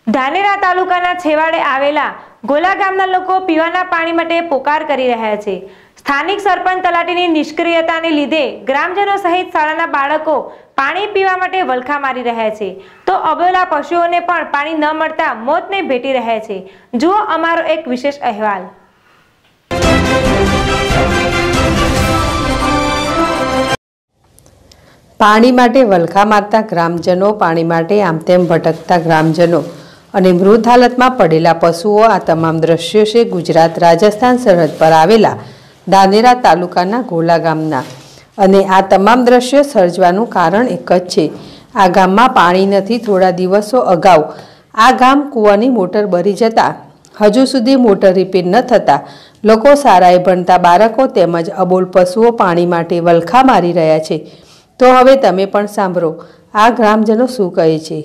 ધાનેરા તાલુકાના છેવાડે આવેલા ગોલા ગામના લોકો પીવાના પાણી માટે પોકાર કરી રહ્યા છે। સ્થાનિક સરપંચ તલાટીની નિષ્ક્રિયતાને લીધે ગ્રામજનો સહિત શાળાના બાળકો પાણી પીવા માટે વલખા મારી રહ્યા છે, તો અબોલા પશુઓને પણ પાણી ન મળતા મોતને ભેટી રહ્યા છે। જુઓ અમારો એક વિશેષ અહેવાલ। પાણી માટે વલખા મારતા ગ્રામજનો, પાણી માટે આમ તેમ ભટકતા ગ્રામજનો અને મૃત હાલતમાં પડેલા પશુઓ, આ તમામ દ્રશ્યો છે ગુજરાત રાજસ્થાન સરહદ પર આવેલા ધાનેરા તાલુકાના ગોલા ગામના। અને આ તમામ દ્રશ્યો સર્જવાનું કારણ એક જ છે, આ ગામમાં પાણી નથી। થોડા દિવસો અગાઉ આ ગામ કૂવાની મોટર બળી જતા હજુ સુધી મોટર રિપેર ન થતા લોકો, શાળાએ ભણતા બાળકો તેમજ અબોલ પશુઓ પાણી માટે વલખા મારી રહ્યા છે। તો હવે તમે પણ સાંભળો આ ગ્રામજનો શું કહે છે।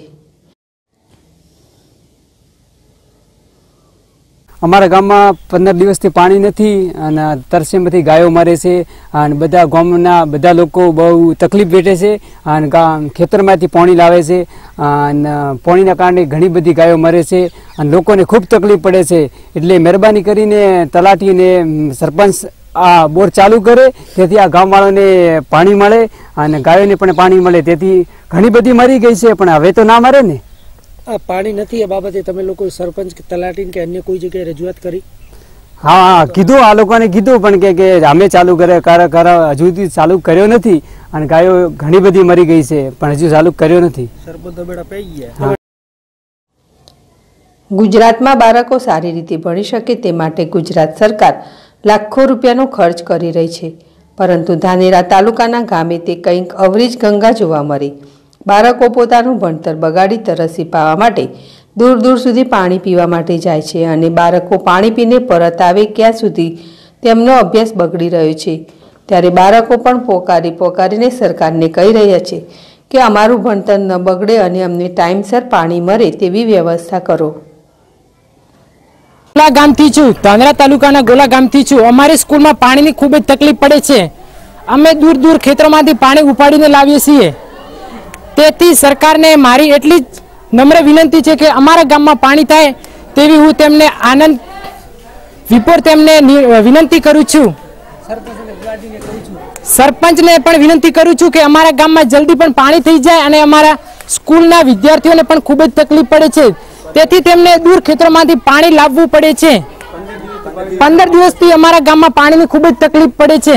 અમારા ગામમાં 15 દિવસથી પાણી નથી અને તરસેમથી ગાયો મરે છે અને બધા ગામના બધા લોકો બહુ તકલીફ વેઠે છે અને ખેતરમાંથી પાણી લાવે છે અને પાણીના કારણે ઘણી બધી ગાયો મરે છે અને લોકોને ખૂબ તકલીફ પડે છે। એટલે મહેરબાની કરીને તલાટી અને સરપંચ આ બોર ચાલુ કરે, તેથી આ ગામવાળાને પાણી મળે અને ગાયોને પણ પાણી મળે। તેથી ઘણી બધી મરી ગઈ છે, પણ હવે તો ના મરે ને। આ પાણી નથી એ બાબતે તમે લોકો સરપંચ કે તલાટી કે અન્ય કોઈ જગ્યાએ રજૂઆત કરી? હા, કીધું, આ લોકોને કીધું, પણ કે અમે ચાલુ કરે હજુ સુધી ચાલુ કર્યો નથી અને ગાયો ઘણી બધી મરી ગઈ છે, પણ હજુ ચાલુ કર્યો નથી। સરપંચ બેડા પઈ ગયા। ગુજરાતમાં બાળકો સારી રીતે ભણી શકે તે માટે ગુજરાત સરકાર લાખો રૂપિયાનો ખર્ચ કરી રહી છે, પરંતુ ધાનેરા તાલુકાના ગામે તે કંઈક અવરી જ ગંગા જોવા મળી। બાળકો પોતાનું ભણતર બગાડી તરસી પાવા માટે દૂર દૂર સુધી પાણી પીવા માટે જાય છે અને બાળકો પાણી પીને પરત આવે ક્યાં સુધી તેમનો અભ્યાસ બગડી રહ્યો છે। ત્યારે બાળકો પણ પોકારીને સરકારને કહી રહ્યા છે કે અમારું ભણતર ન બગડે અને અમને ટાઈમસર પાણી મળે તેવી વ્યવસ્થા કરો। ગોલા ગામથી છું, ધાનેરા તાલુકાના ગોલા ગામથી છું। અમારી સ્કૂલમાં પાણીની ખૂબ જ તકલીફ પડે છે। અમે દૂર દૂર ખેતરોમાંથી પાણી ઉપાડીને લાવીએ છીએ। તેથી સરકારને મારી એટલી જ નમ્ર વિનંતી છે કે અમારા ગામમાં પાણી થાય તેવી હું તેમને આનંદ વિપોર તેમને વિનંતી કરું છું। સરપંચને પણ વિનંતી કરું છું કે અમારા ગામમાં જલ્દી પણ પાણી થઈ જાય અને અમારા સ્કૂલના વિદ્યાર્થીઓને પણ ખૂબ જ તકલીફ પડે છે, તેથી તેમને દૂર ખેતરોમાંથી પાણી લાવવું પડે છે। 15 દિવસથી અમારા ગામમાં પાણીની ખૂબ જ તકલીફ પડે છે।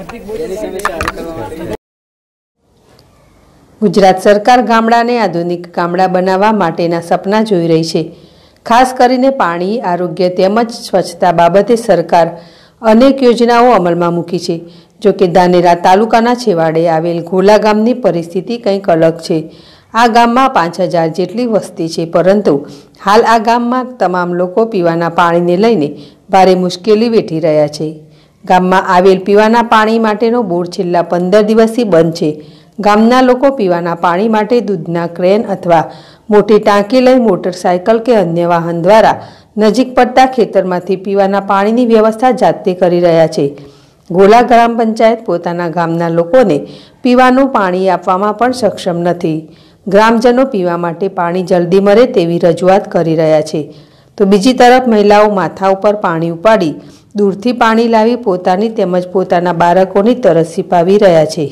ગુજરાત સરકાર ગામડાને આધુનિક ગામડા બનાવવા માટેના સપના જોઈ રહી છે। ખાસ કરીને પાણી, આરોગ્ય તેમજ સ્વચ્છતા બાબતે સરકાર અનેક યોજનાઓ અમલમાં મૂકી છે। જો કે ધાનેરા તાલુકાના છેવાડે આવેલ ગોલા ગામની પરિસ્થિતિ કંઈક અલગ છે। આ ગામમાં 5000 જેટલી વસ્તી છે, પરંતુ હાલ આ ગામમાં તમામ લોકો પીવાના પાણીને લઈને ભારે મુશ્કેલી વેઠી રહ્યા છે। ગામમાં આવેલ પીવાના પાણી માટેનો બોર છેલ્લા 15 દિવસથી બંધ છે। ગામના લોકો પીવાના પાણી માટે દૂધના ક્રેન અથવા મોટી ટાંકી લઈ મોટરસાયકલ કે અન્ય વાહન દ્વારા નજીક પડતા ખેતરમાંથી પીવાના પાણીની વ્યવસ્થા જાતે કરી રહ્યા છે। ગોલા ગ્રામ પંચાયત પોતાના ગામના લોકોને પીવાનું પાણી આપવામાં પણ સક્ષમ નથી। ગ્રામજનો પીવા માટે પાણી જલ્દી મળે તેવી રજૂઆત કરી રહ્યા છે, તો બીજી તરફ મહિલાઓ માથા ઉપર પાણી ઉપાડી દૂરથી પાણી લાવી પોતાની તેમજ પોતાના બાળકોની તરસ છીપાવી રહ્યા છે।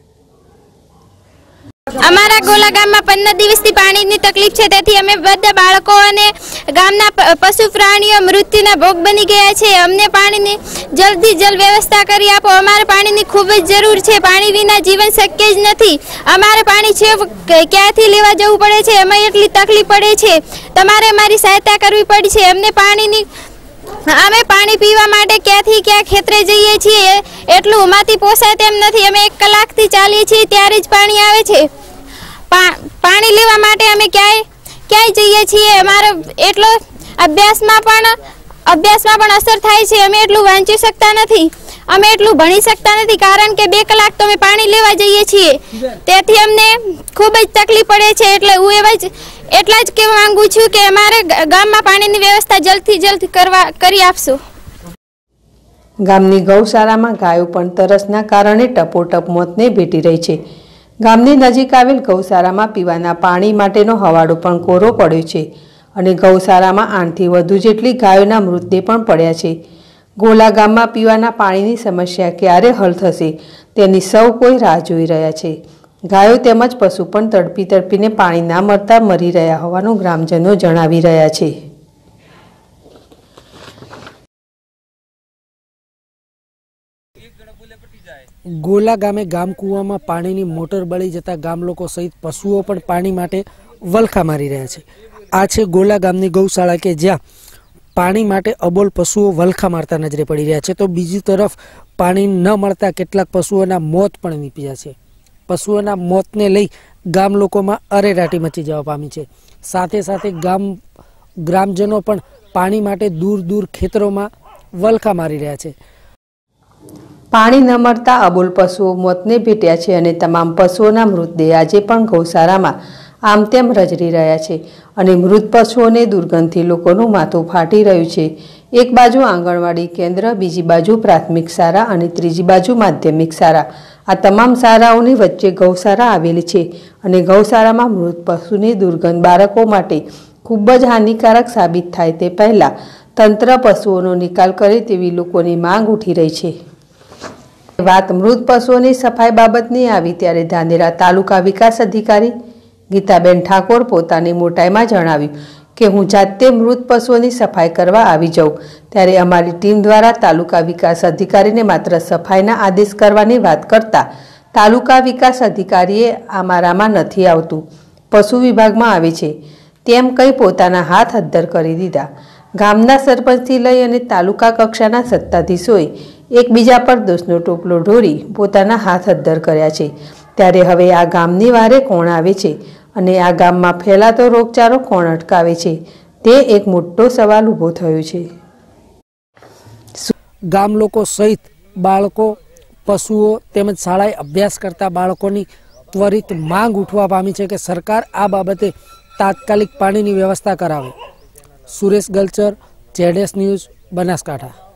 અમારા ગોલા ગામમાં 15 દિવસથી પાણીની તકલીફ છે, તેથી અમે બધા બાળકો અને ગામના પશુ પ્રાણીઓ મૃત્યુના ભોગ બની ગયા છે। અમને પાણીની જલ્દી વ્યવસ્થા કરી આપો। અમારે પાણીની ખૂબ જ જરૂર છે। પાણી વિના જીવન શક્ય જ નથી। અમારે પાણી છે ક્યાંથી લેવા જવું પડે છે, અમે એટલી તકલીફ પડે છે। તમારે અમારી સહાયતા કરવી પડશે। અમે પાણી પીવા માટે ક્યાંથી ક્યાં ખેતરે જઈએ છીએ, એટલું અમારાથી પોસાય તેમ નથી। અમે 1 કલાકથી ચાલીએ છીએ ત્યારે જ પાણી આવે છે। પાણી લેવા માટે અમે ક્યાંય જઈએ છીએ। અમારો એટલો અભ્યાસમાં પણ અસર થાય છે। અમે એટલું વાંચી શકતા નથી, અમે એટલું ભણી શકતા નથી, કારણ કે 2 કલાક તો અમે પાણી લેવા જઈએ છીએ, તેથી અમને ખૂબ જ તકલીફ પડે છે। એટલે હું એટલા જ કહેવા માંગુ છું કે અમારે ગામમાં પાણીની વ્યવસ્થા જલ્દથી જલ્દ કરી આપશો। ગામની ગૌશાળામાં ગાયો પણ તરસના કારણે ટપોટપ મોતને ભેટી રહી છે। ગામની નજીક આવેલ ગૌશાળામાં પીવાના પાણી માટેનો હવાડો પણ કોરો પડ્યો છે। અને ગૌશાળામાં 8થી વધુ જેટલી ગાયોના મૃતદેહ પણ પડ્યા છે. ગોલા ગામમાં પીવાના પાણીની સમસ્યા ક્યારે હલ થશે તેની સૌ કોઈ રાહ જોઈ રહ્યા છે. ગાયો તેમજ પશુ પણ તડપીને પાણી ના મળતા મરી રહ્યા હોવાનું ગ્રામજનો જણાવી રહ્યા છે. ગોલા ગામે ગામ કૂવામાં પાણીની મોટર બળી જતા ગામ લોકો સહિત પશુઓ પણ પાણી માટે વલખા મારી રહ્યા છે. આ છે ગોલા ગામની ગૌશાળા કે જ્યાં પાણી માટે અબોલ પશુઓ વલખા મારતા નજરે પડી રહ્યા છે. તો બીજી તરફ પાણી ન મળતા કેટલાક પશુઓના મોત પણ નીપજ્યા છે. પશુઓના મોતને લઈ ગામ લોકોમાં અરેરાટી મચી જવા પામી છે. સાથે સાથે ગ્રામજનો પણ પાણી માટે દૂર ખેતરોમાં વલખા મારી રહ્યા છે. પાણી ન મળતા અબોલ પશુઓ મોતને ભેટ્યા છે અને તમામ પશુઓના મૃતદેહ આજે પણ ગૌશાળામાં આમ તેમ રજરી રહ્યા છે અને મૃત પશુઓને દુર્ગંધથી લોકોનું માથું ફાટી રહ્યું છે. એક બાજુ આંગણવાડી કેન્દ્ર, બીજી બાજુ પ્રાથમિક શાળા અને ત્રીજી બાજુ માધ્યમિક શાળા. આ તમામ શાળાઓની વચ્ચે ગૌશાળા આવેલી છે અને ગૌશાળામાં મૃત પશુની દુર્ગંધ બાળકો માટે ખૂબ જ હાનિકારક સાબિત થાય તે પહેલાં તંત્ર પશુઓનો નિકાલ કરે તેવી લોકોની માંગ ઉઠી રહી છે. વાત મૃત પશુઓની સફાઈ બાબતની આવી ત્યારે ધાનેરા તાલુકા વિકાસ અધિકારી ગીતાબેન ઠાકોર પોતાની મોટાઈમાં જણાવ્યું કે હું જાતે મૃત પશુઓની સફાઈ કરવા આવી જાઉં ત્યારે અમારી ટીમ દ્વારા તાલુકા વિકાસ અધિકારીને માત્ર સફાઈના આદેશ કરવાની વાત કરતા તાલુકા વિકાસ અધિકારીએ અમારામાં નથી આવતું, પશુ વિભાગમાં આવે છે તેમ કહી પોતાના હાથ અદ્ધર કરી દીધા. ગામના સરપંચથી લઈ અને તાલુકા કક્ષાના સત્તાધીશોએ એકબીજા પર દોષનો ટોપલો ઢોળી પોતાના હાથ અદ્ધર કર્યા છે. ત્યારે હવે આ ગામની વારે કોણ આવે છે અને આ ગામમાં ફેલાતો રોગચાળો કોણ અટકાવે છે તે એક મોટો સવાલ ઊભો થયો છે. ગામ લોકો સહિત બાળકો, પશુઓ તેમજ શાળાએ અભ્યાસ કરતા બાળકોની ત્વરિત માંગ ઉઠવા પામી છે કે સરકાર આ બાબતે તાત્કાલિક પાણીની વ્યવસ્થા કરાવે. Suresh Galchar, ZS news, Banaskantha.